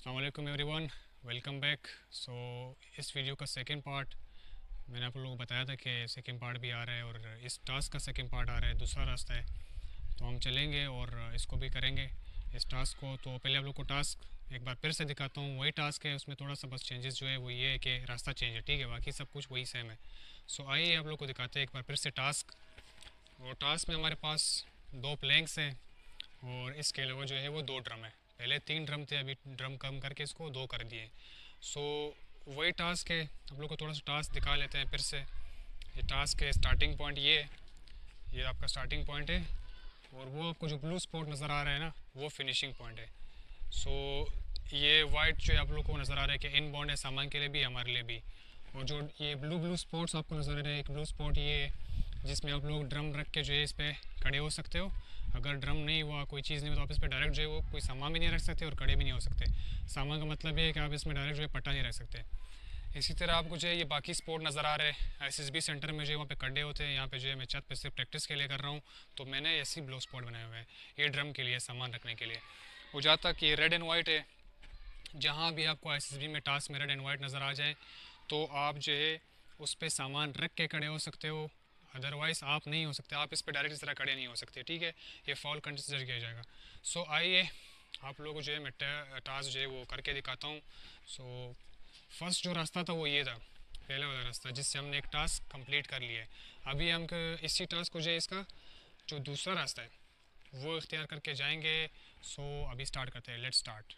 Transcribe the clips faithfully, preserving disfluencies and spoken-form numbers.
अस्सलाम वालेकुम everyone, welcome back. सो इस वीडियो का सेकंड पार्ट मैंने आप लोगों को बताया था कि सेकंड पार्ट भी आ रहा है और इस टास्क का सेकंड पार्ट आ रहा है, दूसरा रास्ता है। तो हम चलेंगे और इसको भी करेंगे इस टास्क को। तो पहले आप लोग को टास्क एक बार फिर से दिखाता हूँ। वही टास्क है, उसमें थोड़ा सा बस चेंजेस जो है वो ये है कि रास्ता चेंज है, ठीक है, बाकी सब कुछ वही सेम है। सो आइए आप लोग को दिखाते हैं एक बार फिर से टास्क। और टास्क में हमारे पास दो प्लैंक्स हैं और इसके अलावा जो है वो दो ड्रम है। पहले तीन ड्रम थे, अभी ड्रम कम करके इसको दो कर दिए। सो वही टास्क है, आप लोग को थोड़ा सा टास्क दिखा लेते हैं फिर से। ये टास्क है, स्टार्टिंग पॉइंट ये है, ये आपका स्टार्टिंग पॉइंट है और वो आपको जो ब्लू स्पॉट नज़र आ रहा है ना वो फिनिशिंग पॉइंट है। सो ये वाइट जो है आप लोग को नज़र आ रहा है कि इन बॉन्ड है सामान के लिए भी हमारे लिए भी। और जो ये ब्लू ब्लू स्पॉट्स आपको नज़र आ रहे हैं, एक ब्लू स्पॉट ये है जिसमें आप लोग ड्रम रख के जो है इस पर खड़े हो सकते हो। अगर ड्रम नहीं हुआ, कोई चीज़ नहीं हुआ, तो आप इस पर डायरेक्ट जो है वो कोई सामान भी नहीं रख सकते और खड़े भी नहीं हो सकते। सामान का मतलब ये है कि आप इसमें डायरेक्ट जो है पट्टा नहीं रख सकते। इसी तरह आपको जो है ये बाकी स्पोर्ट नज़र आ रहे हैं। एस एस बी सेंटर में जो है वहाँ पे खड्डे होते हैं, यहाँ पे जो है मैं छत पे से प्रैक्टिस के लिए कर रहा हूँ। तो मैंने ऐसी ब्लो स्पॉट बनाए हुए हैं, ये ड्रम के लिए सामान रखने के लिए। वो जहाँ तक ये रेड एंड वाइट है, जहाँ भी आपको एस एस बी में टास्क में रेड एंड वाइट नज़र आ जाए तो आप जो है उस पर सामान रख के खड़े हो सकते हो, अदरवाइज़ आप नहीं हो सकते। आप इस पर डायरेक्ट इस तरह खड़े नहीं हो सकते, ठीक है, ये फॉल कंसिडर किया जाएगा। सो आइए आप लोगों को जो है मैं टास्क जो है वो करके दिखाता हूँ। सो फर्स्ट जो रास्ता था वो ये था, पहला वाला रास्ता, जिससे हमने एक टास्क कंप्लीट कर लिया है। अभी हम इसी टास्क को जो है इसका जो दूसरा रास्ता है वो इख्तियार करके जाएंगे। सो अभी स्टार्ट करते हैं, let's start.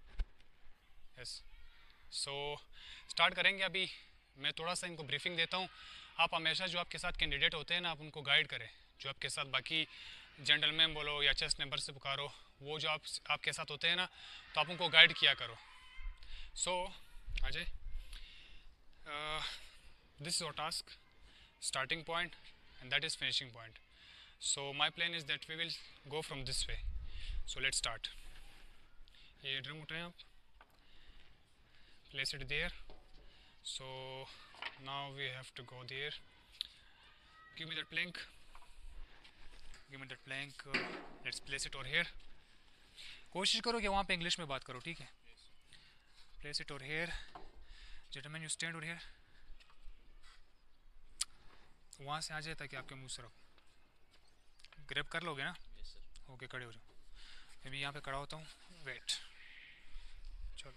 Yes, so start करेंगे। अभी मैं थोड़ा सा इनको ब्रीफिंग देता हूँ। आप हमेशा जो आपके साथ कैंडिडेट होते हैं ना, आप उनको गाइड करें। जो आपके साथ बाकी जेंटलमैन बोलो या चेस्ट नंबर से पुकारो, वो जो आप आपके साथ होते हैं ना, तो आप उनको गाइड किया करो। So Ajay, this is our task, starting point and that is finishing point. So my plan is that we will go from this way. So let's start. ये ड्रम उठाएं आप, place it there. So now we have to go there. Give me that plank. Give me that plank. Uh, let's place it over here. कोशिश करो कि वहाँ पे English में बात करो, ठीक है? Place it over here. Gentlemen, you stand over here. वहाँ से आ जाए ताकि आपके मुंह से रखो। ग्रैब कर लोगे ना? ओके, खड़े हो जाओ। मैं भी यहाँ पे खड़ा होता हूँ। वेट, चलो।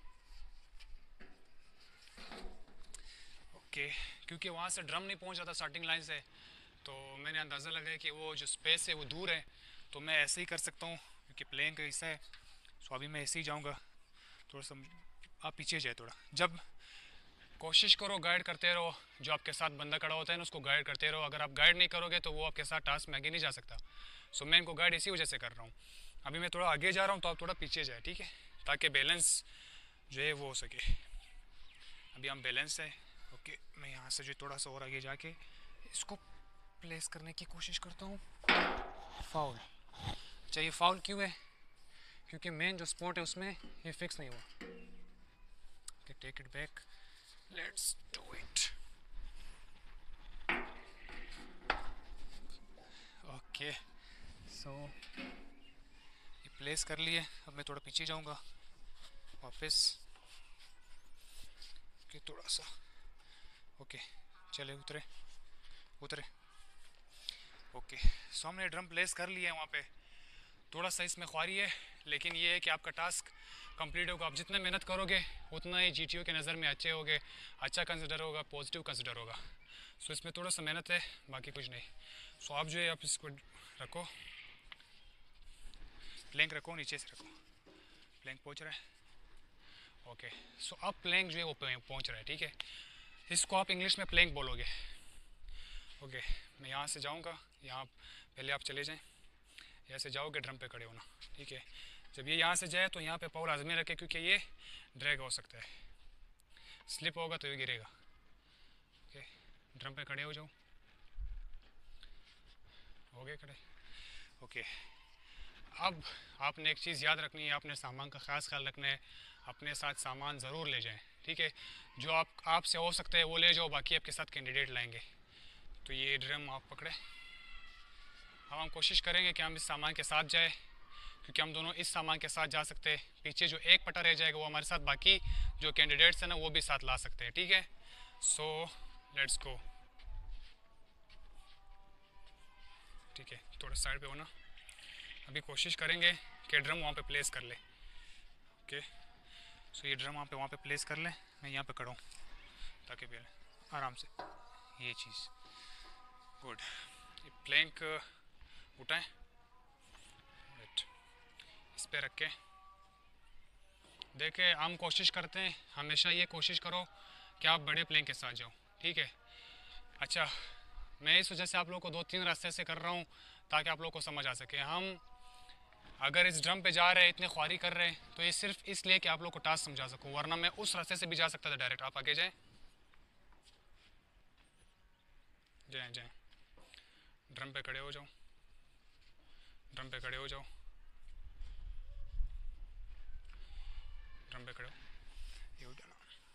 ओके, क्योंकि वहाँ से ड्रम नहीं पहुँच रहा था स्टार्टिंग लाइन से, तो मैंने अंदाज़ा लगाया कि वो जो स्पेस है वो दूर है, तो मैं ऐसे ही कर सकता हूँ क्योंकि प्लेन का हिस्सा है। सो अभी मैं ऐसे ही जाऊँगा। थोड़ा सा आप पीछे जाए थोड़ा। जब कोशिश करो गाइड करते रहो, जो आपके साथ बंदा खड़ा होता है ना उसको गाइड करते रहो। अगर आप गाइड नहीं करोगे तो वो आपके साथ टास्क में आगे नहीं जा सकता। सो मैं इनको गाइड इसी वजह से कर रहा हूँ। अभी मैं थोड़ा आगे जा रहा हूँ तो आप थोड़ा पीछे जाए, ठीक है, ताकि बैलेंस जो है वो हो सके। अभी हम बैलेंस है। ओके, मैं यहाँ से जो थोड़ा सा और आगे जाके इसको प्लेस करने की कोशिश करता हूँ। फाउल। अच्छा, ये फाउल क्यों है? क्योंकि मेन जो स्पॉट है उसमें ये फिक्स नहीं हुआ। Okay, take it back, let's do it. Okay, so ये प्लेस कर लिए। अब मैं थोड़ा पीछे जाऊंगा वापस। ओके, थोड़ा सा। ओके, चले, उतरे उतरे। ओके, सो हमने ड्रम प्लेस कर लिया है वहाँ पे। थोड़ा सा इसमें ख्वारी है, लेकिन ये है कि आपका टास्क कंप्लीट होगा। आप जितना मेहनत करोगे उतना ही जीटीओ के नज़र में अच्छे होगे, अच्छा कंसिडर होगा, पॉजिटिव कंसिडर होगा। सो इसमें थोड़ा सा मेहनत है, बाकी कुछ नहीं। सो आप जो है आप इसको रखो, प्लैंक रखो, नीचे से रखो। प्लैंक पहुँच रहा है। ओके, सो अब प्लैंक जो है वो पहुँच रहा है, ठीक है। इसको आप इंग्लिश में प्लैंक बोलोगे। ओके, मैं यहाँ से जाऊँगा, यहाँ पहले आप चले जाएँ, यहाँ से जाओगे ड्रम पे खड़े होना, ठीक है। जब ये यहाँ से जाए तो यहाँ पे पावर आजमे रखे, क्योंकि ये ड्रैग हो सकता है, स्लिप होगा तो ये गिरेगा। ओके, ड्रम पे खड़े हो जाओ। हो गए खड़े? ओके, अब आपने एक चीज़ याद रखनी है, आपने सामान का ख़ास ख्याल रखना है। अपने साथ सामान ज़रूर ले जाएं, ठीक है। जो आप आपसे हो सकता है वो ले जाओ, बाकी आपके साथ कैंडिडेट लाएंगे। तो ये ड्रम आप पकड़े। अब हम कोशिश करेंगे कि हम इस सामान के साथ जाए, क्योंकि हम दोनों इस सामान के साथ जा सकते हैं। पीछे जो एक पट्टा रह जाएगा वो हमारे साथ बाकी जो कैंडिडेट्स हैं ना वो भी साथ ला सकते हैं, ठीक है। So let's go. ठीक है, थोड़ा साइड पे हो ना। अभी कोशिश करेंगे कि ड्रम वहाँ पे प्लेस कर ले। ओके, सो ये ड्रम वहाँ पे वहाँ पे प्लेस कर ले। मैं यहाँ पे खड़ा हूँ ताकि भी आराम से ये चीज़। गुड। ये प्लैंक उठाएं, राइट, इस पे रख के देखें। हम कोशिश करते हैं, हमेशा ये कोशिश करो कि आप बड़े प्लैंक के साथ जाओ, ठीक है। अच्छा, मैं इस वजह से आप लोगों को दो तीन रास्ते से कर रहा हूँ ताकि आप लोगों को समझ आ सके। हम अगर इस ड्रम पे जा रहे हैं, इतने ख्वारी कर रहे हैं, तो ये सिर्फ इसलिए कि आप लोगों को टास्क समझा सकूँ, वरना मैं उस रास्ते से भी जा सकता था डायरेक्ट। आप आगे जाएं, जाएं जाएं ड्रम पे खड़े हो जाओ, ड्रम पे खड़े हो जाओ, ड्रम पे खड़े हो, ये उठाना,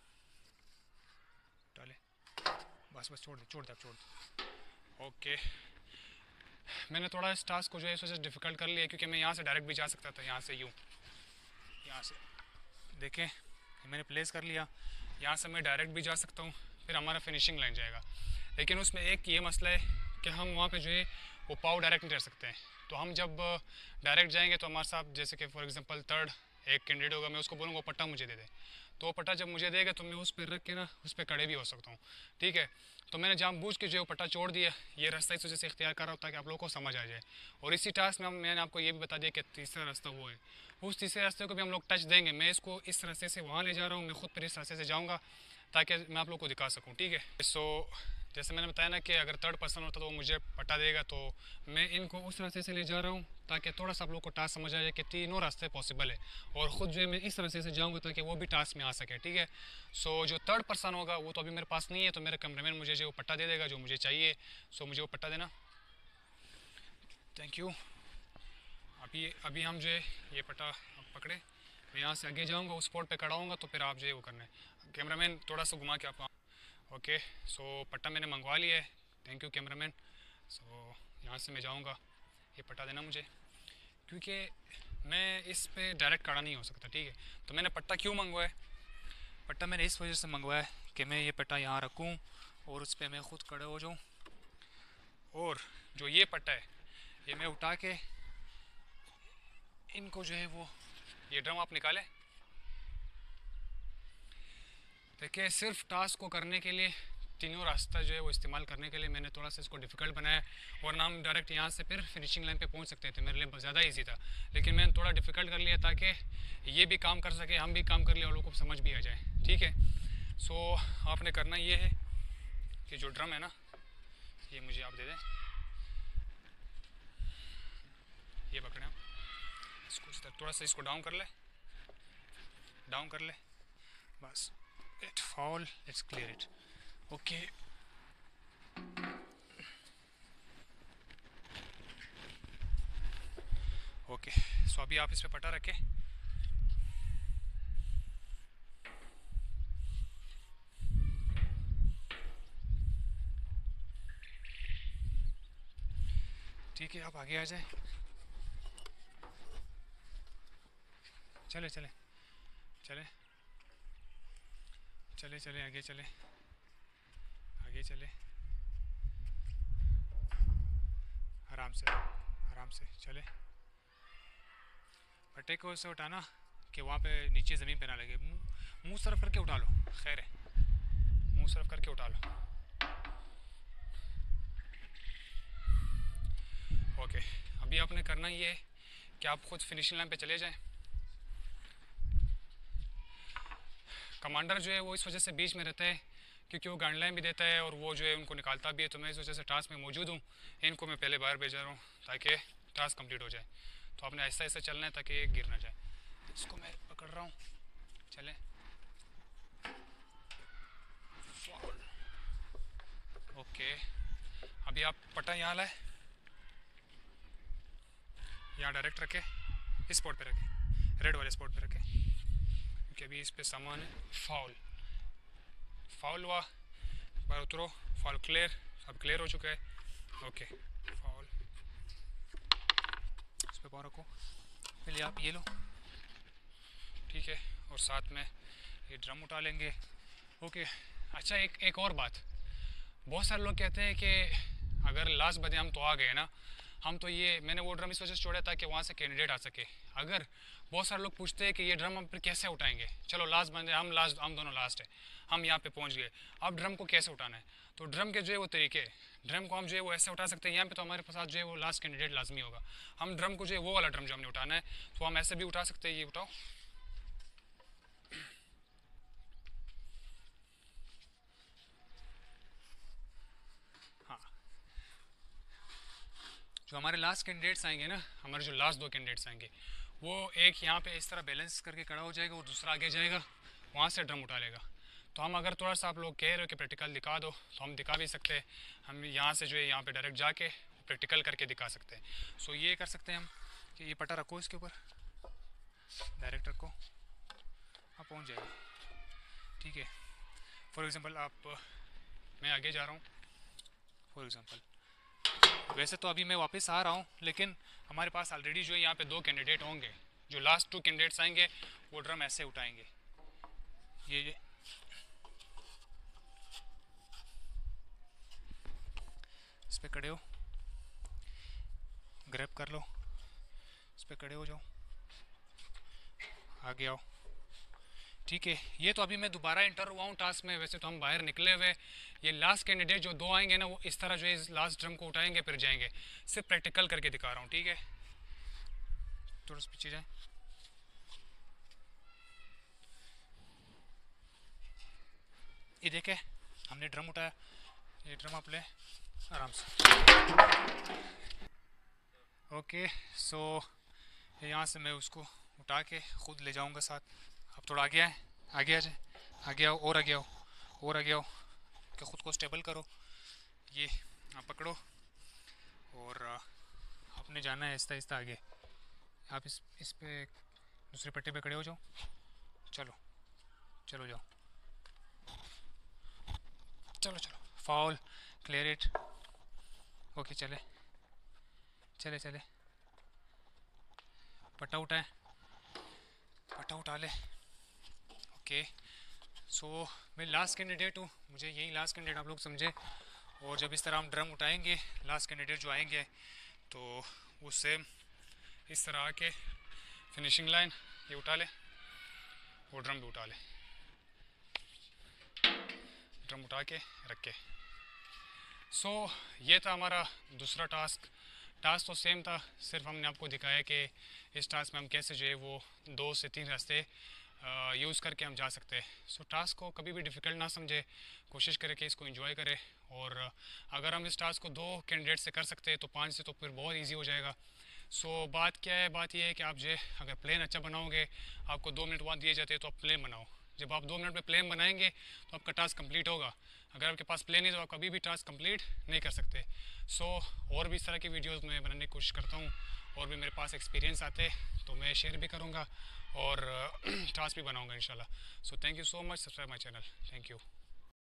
डाले, बस बस छोड़ दे, छोड़ दे, आप छोड़ दे। ओके, मैंने थोड़ा इस टास्क को जो है इस वजह से डिफ़िकल्ट कर लिया क्योंकि मैं यहाँ से डायरेक्ट भी जा सकता था, यहाँ से यूँ, यहाँ से देखें मैंने प्लेस कर लिया, यहाँ से मैं डायरेक्ट भी जा सकता हूँ, फिर हमारा फिनिशिंग लाइन जाएगा। लेकिन उसमें एक ये मसला है कि हम वहाँ पे जो है वो पाव डायरेक्ट नहीं रह सकते हैं। तो हम जब डायरेक्ट जाएंगे तो हमारे साथ, जैसे कि फॉर एग्जांपल थर्ड एक कैंडिडेट होगा, मैं उसको बोलूँगा वो पट्टा मुझे दे दे, तो वो पट्टा जब मुझे देगा तो मैं उस पर रख के ना उस पर खड़े भी हो सकता हूँ, ठीक है। तो मैंने जानबूझ के जो वो पट्टा छोड़ दिया, ये रास्ता इस वजह से इख्तियार कर रहा हूँ ताकि आप लोगों को समझ आ जाए। और इसी टास्क में मैंने आपको ये भी बता दिया कि तीसरा रास्ता वो है, उस तीसरे रास्ते को भी हम लोग टच देंगे। मैं इसको इस रास्ते से वहाँ ले जा रहा हूँ, मैं खुद पर इस रास्ते से जाऊँगा ताकि मैं आप लोग को दिखा सकूँ, ठीक है। सो जैसे मैंने बताया ना कि अगर थर्ड पर्सन होता तो वो मुझे पट्टा देगा, तो मैं इनको उस रास्ते से ले जा रहा हूँ ताकि थोड़ा सा आप लोग को टास्क समझ आ जाए कि तीनों रास्ते पॉसिबल है। और ख़ुद जो है मैं इस रास्ते से जाऊँगा ताकि वो भी टास्क में आ सके, ठीक है। सो जो थर्ड पर्सन होगा वो तो अभी मेरे पास नहीं है, तो मेरा कैमरामैन मुझे जो पट्टा दे देगा जो मुझे चाहिए। सो मुझे वो पट्टा देना, थैंक यू। अभी अभी हम जो है ये पट्टा पकड़े, मैं यहाँ से आगे जाऊँगा, उस स्पॉट पर खड़ा हूँगा, तो फिर आप जो है वो करना है। कैमरामैन थोड़ा सा घुमा के आप, ओके। सो पट्टा मैंने मंगवा लिया है, थैंक यू कैमरामैन। सो यहाँ से मैं जाऊँगा, ये पट्टा देना मुझे, क्योंकि मैं इस पे डायरेक्ट खड़ा नहीं हो सकता, ठीक है। तो मैंने पट्टा क्यों मंगवाया, पट्टा मैंने इस वजह से मंगवाया कि मैं ये पट्टा यहाँ रखूँ और उस पर मैं ख़ुद खड़ा हो जाऊँ। और जो ये पट्टा है ये मैं उठा के इनको जो है वो ये ड्रम आप निकालें। देखिए, सिर्फ टास्क को करने के लिए तीनों रास्ता जो है वो इस्तेमाल करने के लिए मैंने थोड़ा सा इसको डिफ़िकल्ट बनाया, वरना हम डायरेक्ट यहाँ से फिर फिनिशिंग लाइन पे पहुँच सकते थे, मेरे लिए ज़्यादा इजी था। लेकिन मैंने थोड़ा डिफ़िकल्ट कर लिया ताकि ये भी काम कर सके, हम भी काम कर लिए और लोगों को समझ भी आ जाए, ठीक है। सो आपने करना ये है कि जो ड्रम है ना ये मुझे आप दे दें, ये पकड़ें आप, इसको थोड़ा सा इसको डाउन कर ले, डाउन कर ले, बस। It fall, let's clear it. Okay. Okay, so अभी आप इस पे पट्टा रखें। ठीक है, आप आगे आ जाए, चले चले चले चले चले आगे चले, आगे चले, आराम से आराम से चले। पट्टे को ऐसे उठाना कि वहाँ पे नीचे ज़मीन पे ना लगे, मुँह मुँह सरफ करके उठा लो, खैर है, मुँह सरफ करके उठा लो। ओके, अभी आपने करना ये है कि आप खुद फिनिशिंग लाइन पे चले जाएं। कमांडर जो है वो इस वजह से बीच में रहता है क्योंकि वो गाइडलाइन भी देता है और वो जो है उनको निकालता भी है, तो मैं इस वजह से टास्क में मौजूद हूँ। इनको मैं पहले बाहर भेजा रहा हूँ ताकि टास्क कंप्लीट हो जाए। तो आपने ऐसा ऐसा चलना है ताकि ये गिर ना जाए। इसको मैं पकड़ रहा हूँ, चले। ओके, अभी आप पट्टा यहाँ लाए, यहाँ डायरेक्ट रखे, इस स्पॉट पे रखे, रेड वाले स्पॉट पे रखे, क्योंकि अभी इस पे सामान है। फाउल, फाउल हुआ, बार उतरो, फाउल क्लियर, अब क्लियर हो चुका है। ओके, फाउल, इस पे पाँव रखो, पहले आप ये लो, ठीक है, और साथ में ये ड्रम उठा लेंगे। ओके। अच्छा, एक एक और बात, बहुत सारे लोग कहते हैं कि अगर लास्ट बंदे हम तो आ गए ना, हम तो ये मैंने वो ड्रम इस वजह से छोड़ा था कि वहाँ से कैंडिडेट आ सके। अगर बहुत सारे लोग पूछते हैं कि ये ड्रम हम फिर कैसे उठाएंगे, चलो लास्ट बंदे हम लास्ट हम दोनों लास्ट है, हम यहाँ पे पहुँच गए, अब ड्रम को कैसे उठाना है? तो ड्रम के जो है वो तरीके, ड्रम को हम जो है वो ऐसे उठा सकते हैं। यहाँ पे तो हमारे पास जो है वो लास्ट कैंडिडेट लाजमी होगा। हम ड्रम को जो है वो वाला ड्रम जो हमने उठाना है तो हम ऐसे भी उठा सकते हैं। ये उठाओ, हाँ। जो हमारे लास्ट कैंडिडेट्स आएंगे ना, हमारे जो लास्ट दो कैंडिडेट्स आएंगे, वो एक यहाँ पे इस तरह बैलेंस करके खड़ा हो जाएगा और दूसरा आगे जाएगा, वहाँ से ड्रम उठा लेगा। तो हम अगर थोड़ा सा आप लोग कह रहे हो कि प्रैक्टिकल दिखा दो, तो हम दिखा भी सकते हैं। हम यहाँ से जो है यहाँ पे डायरेक्ट जाके प्रैक्टिकल करके दिखा सकते हैं। सो ये कर सकते हैं हम कि ये पट्टा रखो, इसके ऊपर डायरेक्ट रखो, आप पहुँच जाएगा, ठीक है। फॉर एग्ज़ाम्पल आप, मैं आगे जा रहा हूँ फॉर एग्ज़ाम्पल, वैसे तो अभी मैं वापस आ रहा हूँ, लेकिन हमारे पास ऑलरेडी जो है यहाँ पे दो कैंडिडेट होंगे। जो लास्ट टू कैंडिडेट्स आएंगे वो ड्रम ऐसे उठाएंगे। ये, ये इस पर खड़े हो, ग्रैब कर लो, इस पर खड़े हो जाओ, आगे आओ, ठीक है। ये तो अभी मैं दोबारा इंटर हुआ हूँ टास्क में, वैसे तो हम बाहर निकले हुए। ये लास्ट कैंडिडेट जो दो आएंगे ना, वो इस तरह जो है इस लास्ट ड्रम को उठाएंगे फिर जाएंगे। सिर्फ प्रैक्टिकल करके दिखा रहा हूँ, ठीक है। थोड़ा सा पीछे जाए, ये देखे हमने ड्रम उठाया, ये ड्रम आप ले आराम से। ओके, सो यहाँ से मैं उसको उठा के खुद ले जाऊँगा साथ। आप थोड़ा आगे आए, आगे आ जाए, आगे आओ, और आगे आओ, और आगे आओ, कि ख़ुद को स्टेबल करो। ये आप पकड़ो और आपने जाना है आहिस्ता आहिस्ता आगे। आप इस इस पे दूसरे पट्टे पे खड़े हो जाओ, चलो चलो जाओ, चलो चलो, फाउल, क्लियर इट, ओके, चले चले चले, पट्टा उठाए, पट्टा उठा ले, ओके। सो मैं लास्ट कैंडिडेट हूँ, मुझे यही लास्ट कैंडिडेट आप लोग समझे। और जब इस तरह हम ड्रम उठाएंगे, लास्ट कैंडिडेट जो आएंगे, तो वो सेम इस तरह आके फिनिशिंग लाइन ये उठा ले, वो ड्रम भी उठा ले, ड्रम उठा के रख के। सो so, ये था हमारा दूसरा टास्क। टास्क तो सेम था, सिर्फ हमने आपको दिखाया कि इस टास्क में हम कैसे जो है वो दो से तीन रास्ते यूज़ करके हम जा सकते हैं। सो so, टास्क को कभी भी डिफ़िकल्ट ना समझे, कोशिश करें कि इसको एंजॉय करें। और अगर हम इस टास्क को दो कैंडिडेट से कर सकते हैं तो पाँच से तो फिर बहुत इजी हो जाएगा। सो so, बात क्या है, बात यह है कि आप जो अगर प्लेन अच्छा बनाओगे, आपको दो मिनट बाद दिए जाते हैं तो आप प्लेन बनाओ। जब आप दो मिनट में प्लेन बनाएंगे तो आपका टास्क कंप्लीट होगा। अगर आपके पास प्लेन है तो आप कभी भी टास्क कंप्लीट नहीं कर सकते। सो so, और भी इस तरह की वीडियोस मैं बनाने की कोशिश करता हूँ, और भी मेरे पास एक्सपीरियंस आते तो मैं शेयर भी करूँगा और टास्क भी बनाऊँगा इंशाल्लाह। So thank you so much, subscribe my channel, thank you.